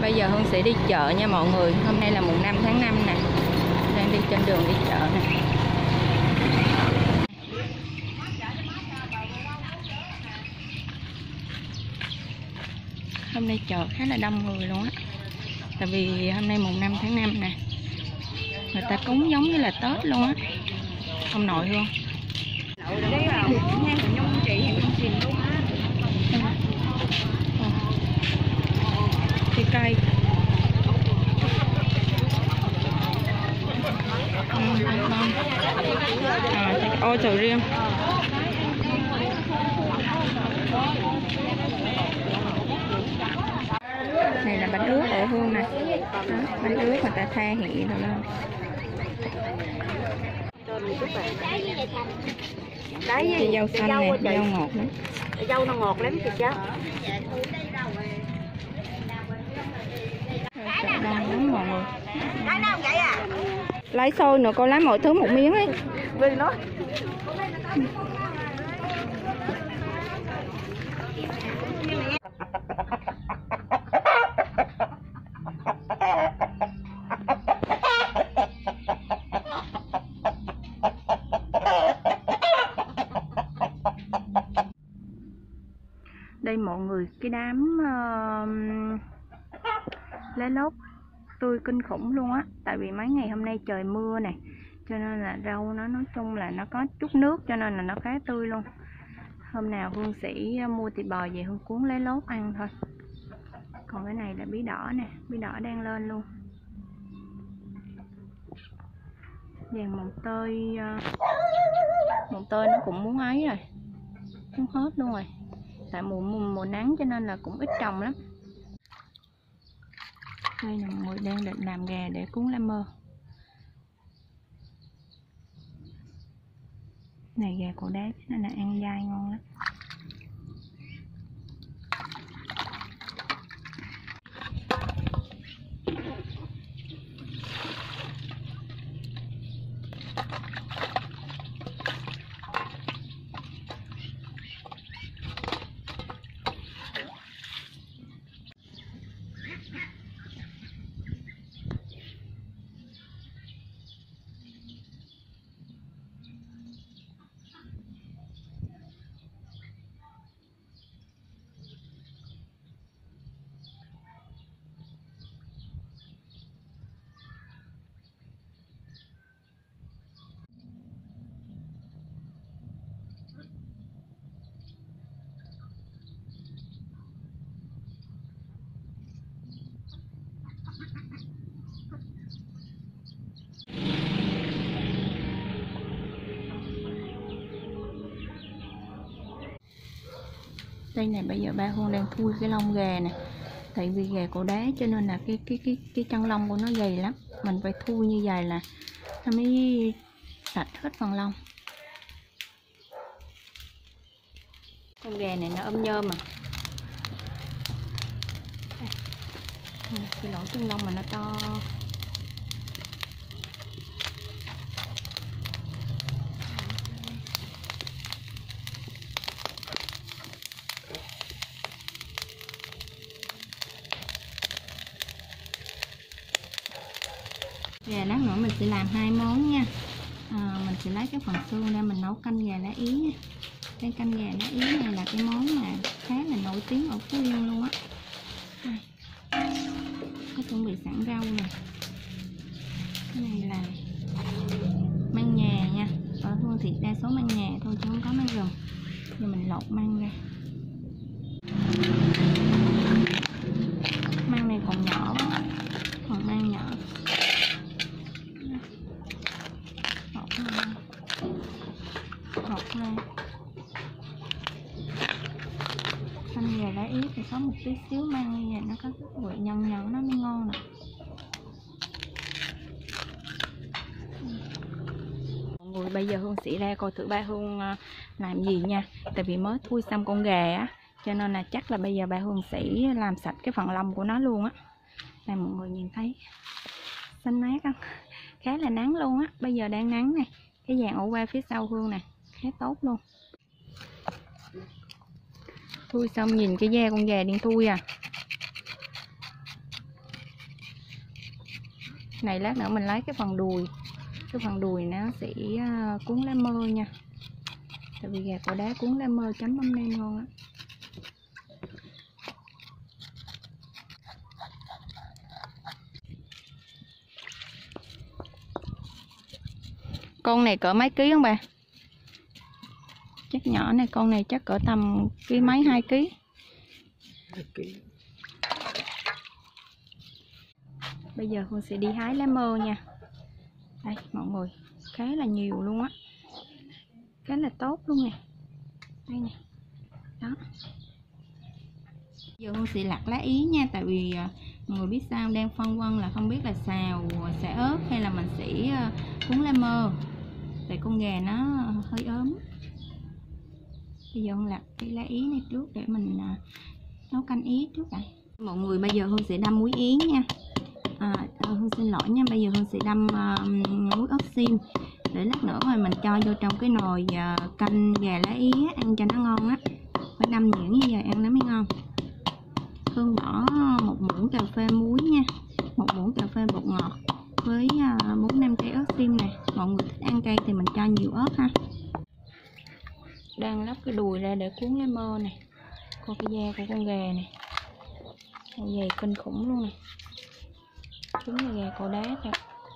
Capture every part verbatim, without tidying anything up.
Bây giờ Hương sẽ đi chợ nha mọi người. Hôm nay là mùng năm tháng năm nè. Đang đi trên đường đi chợ nè. Hôm nay chợ khá là đông người luôn á. Tại vì hôm nay mùng năm tháng năm nè. Người ta cúng giống như là Tết luôn á. Ông nội Hương. Cây cây. À, ôi sầu riêng. Này là bánh ướt ở Hương nè. Đó, bánh ướt người ta tha hẹ rồi lên. Cái dâu xanh này, dâu ngọt lắm. Dâu nó ngọt lắm chị chứ. Chợ đông lắm mọi người. Lấy nào vậy à? Lấy xôi nữa, cô lấy mọi thứ một miếng ấy. Vì nó. Đây mọi người, cái đám uh, lá lốt tươi kinh khủng luôn á. Tại vì mấy ngày hôm nay trời mưa nè, cho nên là rau nó nói chung là nó có chút nước, cho nên là nó khá tươi luôn. Hôm nào Hương sẽ mua thịt bò về Hương cuốn lá lốt ăn thôi. Còn cái này là bí đỏ nè, bí đỏ đang lên luôn. Vàng mồng tơi, uh, mồng tơi nó cũng muốn ấy rồi, muốn hết luôn rồi. Tại mùa, mùa mùa nắng cho nên là cũng ít trồng lắm. Đây là mọi người đang định làm gà để cuốn lá mơ. Này gà cổ đá nên là ăn dai ngon lắm. Đây này, bây giờ ba Hương đang thui cái lông gà nè. Tại vì gà cổ đá cho nên là cái cái cái cái chân lông của nó dày lắm. Mình phải thui như vậy là nó mới sạch hết phần lông. Con gà này nó ôm nhôm mà. Đây, cái lỗ chân lông mà nó to. Gà lát nữa mình sẽ làm hai món nha. À, mình sẽ lấy cái phần xương ra mình nấu canh gà lá Ý nha. Cái canh gà lá Ý này là cái món mà khá là nổi tiếng ở Phú Yên luôn á. Có chuẩn bị sẵn rau nè. Cái này là măng nhà nha. Ở Hương thì đa số măng nhà thôi chứ không có măng rừng. Giờ mình lột măng ra. Măng này còn nhỏ quá, còn măng nhỏ. Hột ra. Canh gà lá Ý thì có một tí xíu măng như vậy, nó có cái vị nhân nhân nó mới ngon nè. Mọi người, bây giờ Hương sẽ ra coi thử ba Hương làm gì nha. Tại vì mới thui xong con gà á, cho nên là chắc là bây giờ ba Hương sẽ làm sạch cái phần lông của nó luôn á. Đây mọi người nhìn thấy xanh mát không? Khá là nắng luôn á. Bây giờ đang nắng nè. Cái dàn ổ qua phía sau Hương nè, khá tốt luôn. Thui xong nhìn cái da con gà đang thui à. Này lát nữa mình lấy cái phần đùi, cái phần đùi nó sẽ cuốn lá mơ nha, tại vì gà cỏ đá cuốn lá mơ chấm mắm nêm ngon á. Con này cỡ mấy ký không bà? Chắc nhỏ này, con này chắc cỡ tầm ký mấy, hai ký. Bây giờ Hương sẽ đi hái lá mơ nha. Đây mọi người, khá là nhiều luôn á, khá là tốt luôn nè. Đây nè, đó. Giờ Hương sẽ lặt lá ý nha, tại vì mọi người biết sao, đang phân vân là không biết là xào xả ớt hay là mình sẽ cuốn lá mơ, tại con gà nó hơi ốm. Bây giờ Hương lặt cái lá ý này trước để mình nấu canh ý trước đây. Mọi người, bây giờ Hương sẽ đâm muối yến nha. À, Hương xin lỗi nha, bây giờ Hương sẽ đâm uh, muối ớt xiêm để lát nữa mà mình cho vô trong cái nồi uh, canh gà lá ý á, ăn cho nó ngon á. Phải đâm nhuyễn như vậy ăn nó mới ngon. Hương bỏ một muỗng cà phê muối nha, một muỗng cà phê bột ngọt với bốn năm cây ớt xiêm này. Mọi người thích ăn cay thì mình cho nhiều ớt ha. Đang lóc cái đùi ra để cuốn lá mơ này. Coi cái da của con gà này, dày kinh khủng luôn nè, chúng là gà cỏ đá thôi.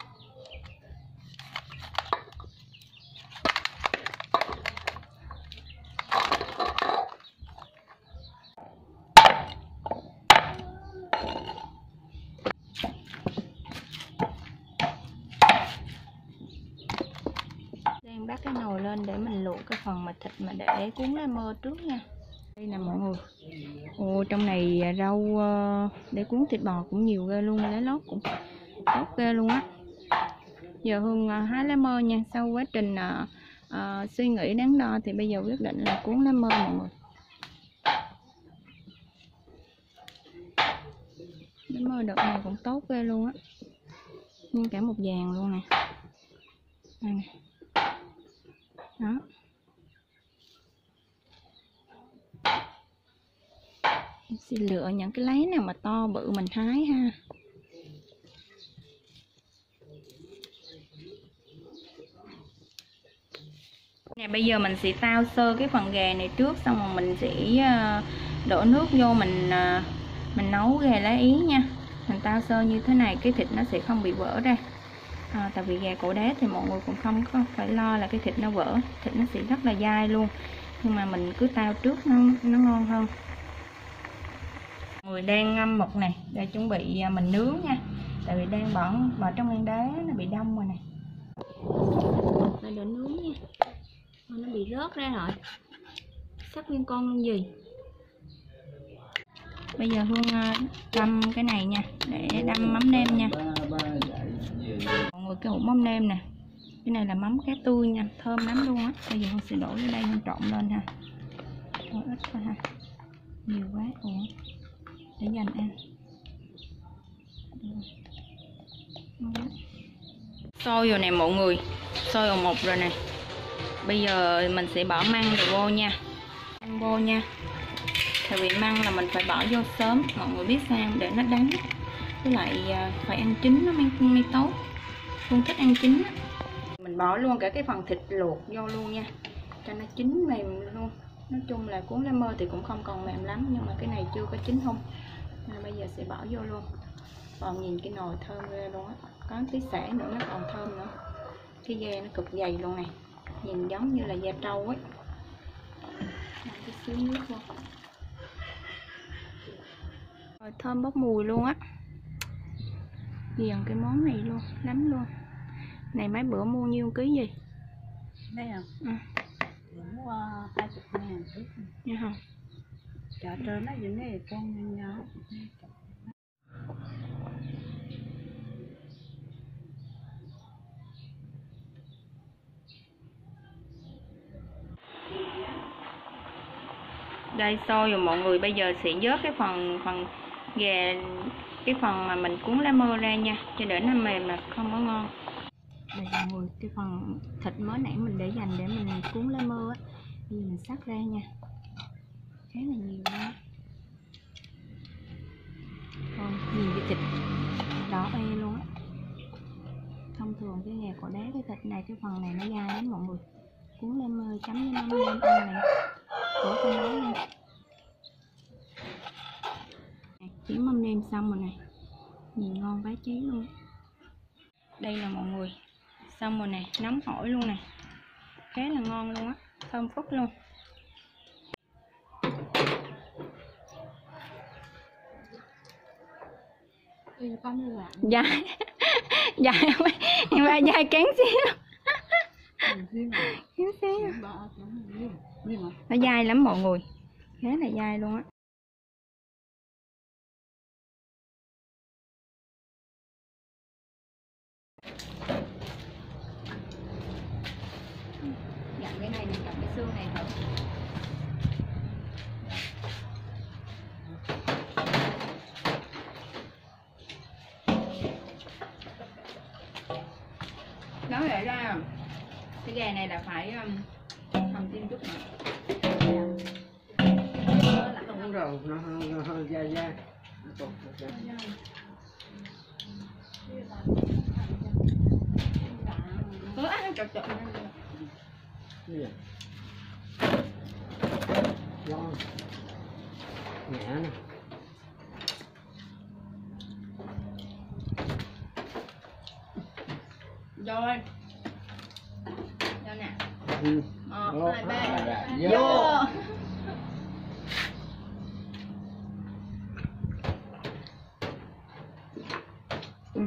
Đang bắt cái nồi lên để mình luộc cái phần mà thịt mà để cuốn lá mơ trước nha. Đây nè mọi người. Ồ, trong này rau để cuốn thịt bò cũng nhiều ghê luôn, lá lốt cũng tốt ghê luôn á. Giờ Hương hái lá mơ nha. Sau quá trình uh, uh, suy nghĩ đắn đo thì bây giờ quyết định là cuốn lá mơ mọi người. Lá mơ đợt này cũng tốt ghê luôn á, nguyên cả một vàng luôn nè. Đây nè, đó. Em sẽ lựa những cái lá nào mà to bự mình hái ha. Nè, bây giờ mình sẽ tao sơ cái phần gà này trước, xong rồi mình sẽ đổ nước vô, mình mình nấu gà lá ý nha. Mình tao sơ như thế này cái thịt nó sẽ không bị vỡ ra. À, tại vì gà cỏ đá thì mọi người cũng không có phải lo là cái thịt nó vỡ, thịt nó sẽ rất là dai luôn. Nhưng mà mình cứ tao trước nó nó ngon hơn. Người đang ngâm mực này để chuẩn bị mình nướng nha, tại vì đang bỏ bỏ trong ngăn đá nó bị đông rồi nè. Đây để nướng nha, nó bị rớt ra rồi, sắp nguyên con luôn gì. Bây giờ Hương đâm cái này nha, để đâm mắm nêm nha mọi người. Cái hũ mắm nêm nè, cái này là mắm cá tươi nha, thơm lắm luôn á. Bây giờ Hương sẽ đổ vô đây, Hương trộn lên ha. Thôi ít thôi ha, nhiều quá ủa để dành ăn. Sôi rồi nè mọi người, sôi rồi một rồi nè. Bây giờ mình sẽ bỏ măng rồi vô nha, măng vô nha. Tại vì măng là mình phải bỏ vô sớm, mọi người biết sao, để nó đắng, với lại phải ăn chín nó mới, mới tốt. Không thích ăn chín á. Mình bỏ luôn cả cái phần thịt luộc vô luôn nha, cho nó chín mềm luôn. Nói chung là cuốn lá mơ thì cũng không còn mềm lắm, nhưng mà cái này chưa có chín không, nên bây giờ sẽ bỏ vô luôn. Còn nhìn cái nồi thơm ghê luôn á, có tí sả nữa nó còn thơm nữa. Cái da nó cực dày luôn này, nhìn giống như là da trâu ấy. Cái xíu nước vô. Rồi thơm bốc mùi luôn á, ghiền cái món này luôn, lắm luôn. Này mấy bữa mua nhiêu ký gì? Đây à? Ừ. Mua hai mươi ngàn ký. Nha không? Chợ trơn nó những này con nhỏ. Đây sôi rồi mọi người, bây giờ sẽ vớt cái phần phần gà, cái phần mà mình cuốn lá mơ ra nha, cho để nó mềm là không có ngon. Đây mọi người, cái phần thịt mới nãy mình để dành để mình cuốn lá mơ á, bây giờ mình xắt ra nha, khá là nhiều đó. Rồi nhìn cái thịt đỏ e luôn á. thường cái gà cỏ đá cái thịt này cái phần này nó dai lắm mọi người. Cuốn lên chấm với mắm lên ăn này của con nói nha. Chém mâm nêm xong rồi nè, nhìn ngon bá cháy luôn. Đây là mọi người, xong rồi nè, nóng hổi luôn nè, khá là ngon luôn á, thơm phức luôn. Dài dài nhưng mà dài kén xíu, kén xíu, nó dai lắm mọi người, khá là dai luôn á. Dặn cái này, dặn cái xương này thử. Nói lại ra cái gà này là phải um, hầm tim chút nữa. Đúng rồi, nó hơi hơi dai dai. Cứ ăn chọt chọt. Ngon. Nhẹ nè. Rồi. Rồi nè. Ừ. Một, hai, ba. Vô. Vô. Ừ.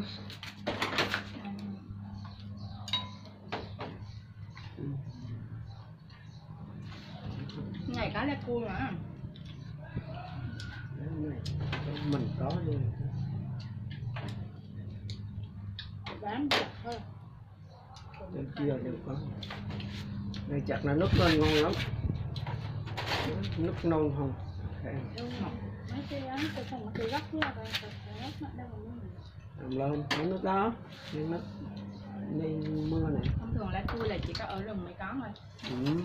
Này cá là cua mà. Mình có luôn. Bán chặt thôi. Đây chưa đều có. Đây chặt là nút lên ngon lắm. Nút non không. Mấy cái ăn cái phần cái gốc kia rồi, cái gốc nó đâu mà Làm lên, cái nút đó. Nhưng nó nên mưa này. Thông thường lá cua là chỉ có ở rừng mới có thôi. Ừ.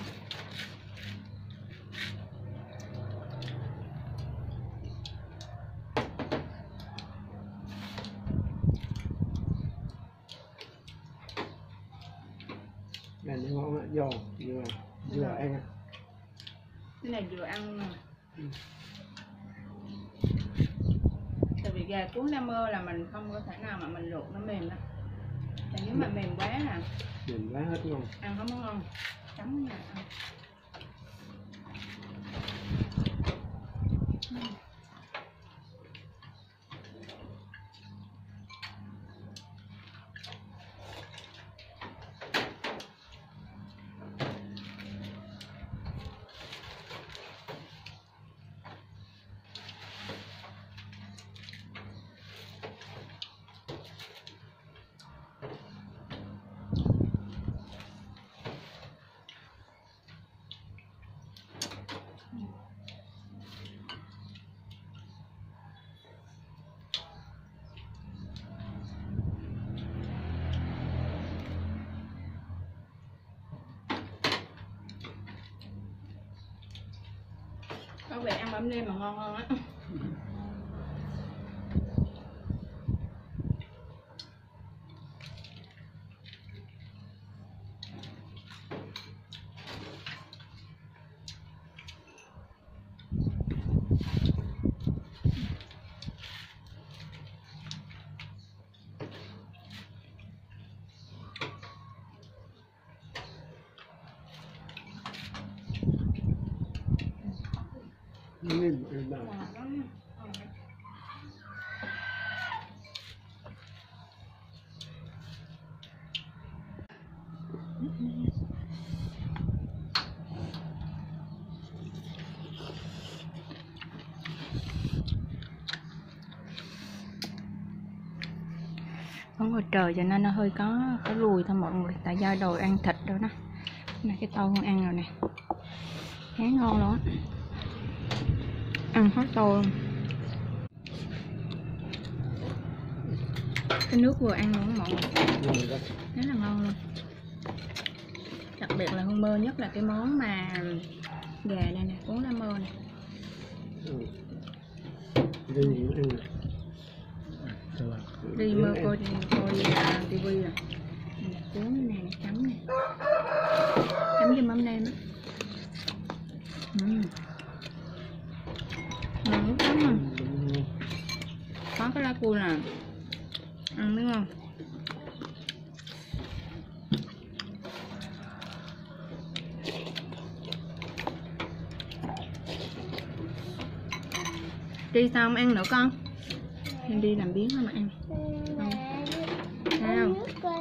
Đây nó ngon á, giò, vừa, vừa ăn á. Cái này vừa ăn mà. Ừ. Tại vì gà cuốn nam mơ là mình không có thể nào mà mình luộc nó mềm đó. Tại nếu mà mềm quá là Mềm quá hết ngon. ăn không có ngon. Chấm là ăn. Có vẻ ăn mắm nêm mà ngon hơn á. Mềm, mềm bảo. Ở ngoài trời cho nên nó hơi có có lùi thôi mọi người, tại do đồ ăn thịt đâu đó. Này cái tô con ăn rồi nè, khá ngon luôn á, ăn hết tô luôn. Cái nước vừa ăn luôn á mọi người, rất là ngon luôn. Đặc biệt là hương mơ nhất là cái món mà gà này nè, cuốn lá mơ nè. Ừ. Đây gì ăn nè. đi mơ coi coi tivi à, cuốn này chấm này, chấm với mắm nêm á. Uhm. Ngon nước lắm à. Có cái lá cua nè, ăn đúng không? Đi sao không ăn nữa con? Em đi làm biếng thôi mà ăn. Không. Sao?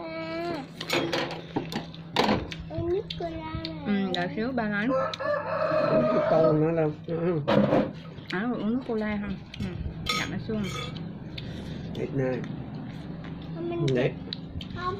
Ừ, đợi xíu ba lấy. Câu nữa đâu. À, uống nước cola không? Ừ, dặn nó xuống. Thịt này. Đấy. Không.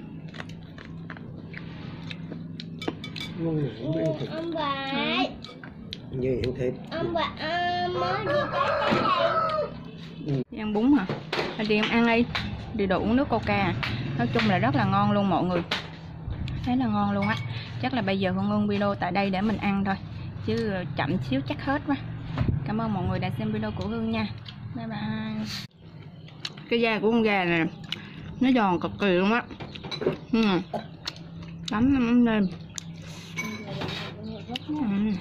Ngon không biết thịt. Ông bà. Như ăn thịt. Ông bà à, mới đi tới đây. Đi ăn bún hả? Thôi đi em ăn đi. Đi đồ uống nước coca à. Nói chung là rất là ngon luôn mọi người. Thấy là ngon luôn á. Chắc là bây giờ Hương ngưng video tại đây để mình ăn thôi. Chứ chậm xíu chắc hết quá. Cảm ơn mọi người đã xem video của Hương nha. Bye bye. Cái da của con gà này nó giòn cực kỳ luôn á. Ừ. Tắm nó mắm nêm. Ừ.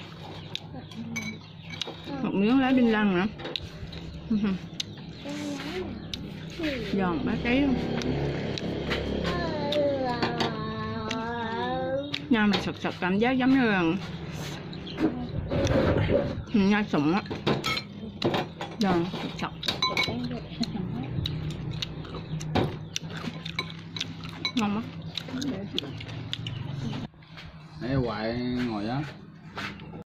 Một miếng lá đinh lăng nữa. Ừ. Giòn bá cháy luôn. Nhai mà sật sật cảm giác giống như là nhai sụng á. Giòn sật sật. Ngon lắm. Nãy hoài ngồi á.